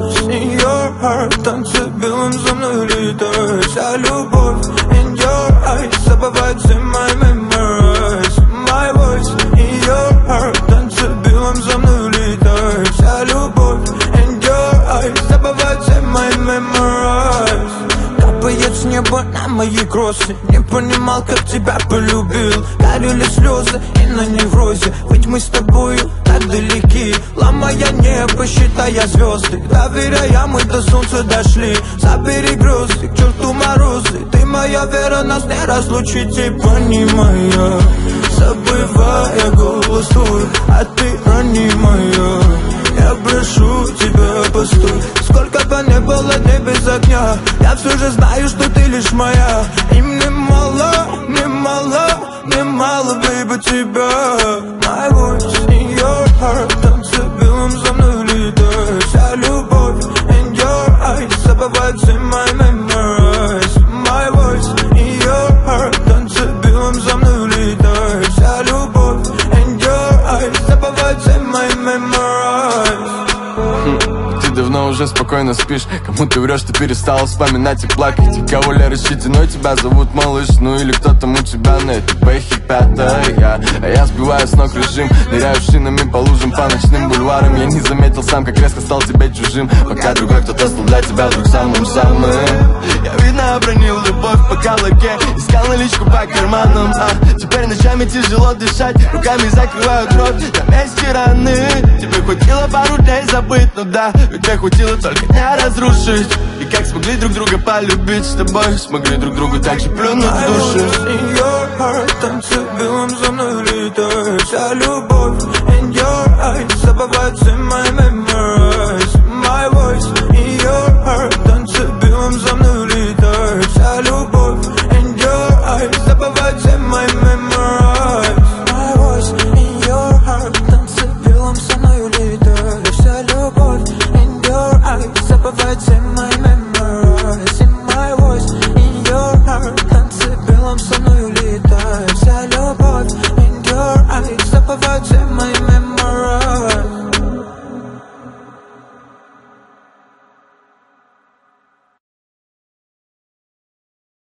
voice in your heart, танцы белым за мной летают. Вся любовь in your eyes, забывать все мои memories. My voice in your heart, танцы белым за мной летают. Вся любовь in your eyes, забывать все мои memories. Капает с неба на мои кроссы, не понимал, как тебя полюбил. Горели слезы и на неврозе, ведь мы с тобою так далеки. Ломая небо, считая звезды, доверяя, мы до солнца дошли. Забери грозы, к черту морозы, ты моя вера, нас не разлучить. И понимая, забывая голос твой, а ты ранимая, я прошу тебя, постой. Сколько бы не было дней без огня, я все же знаю, что ты лишь моя. И мне мало, мне мало, мне мало, baby, тебя. My voice in your heart, танцы белым за мной летают. Вся любовь in your eyes, забывать все мои memories. My voice in your heart, танцы белым за мной летают. Вся любовь in your eyes, забывать все мои memories. Давно уже спокойно спишь. Кому ты врешь, ты перестала вспоминать и плакать. И кого Лера Щетиной тебя зовут малыш. Ну или кто там у тебя на этой бэхе пятая. А я сбиваю с ног режим, ныряю шинами по лужам, по ночным бульварам. Я не заметил сам, как резко стал тебе чужим. Пока другой кто-то стал для тебя вдруг самым-самым. Я, видно, обронил любовь по калаке, искал наличку по карманам. Теперь ночами тяжело дышать, руками закрываю кровь на месте раны. Тебе хватило пару дней забыть, ну да, тебе хватило только не разрушить. И как смогли друг друга полюбить с тобой, смогли друг другу так же плюнуть в душу. In your heart, танцы белым за мной летают. Вся любовь in your eyes, забывать все мои memories. My voice in your heart, танцы белым за мной летают. Вся любовь in your eyes, забывать все мои memories. My voice in your heart, танцы белым за мной летают. Вся любовь in your eyes, забывать все мои memories. In my voice in your heart, танцы белым со мной летают.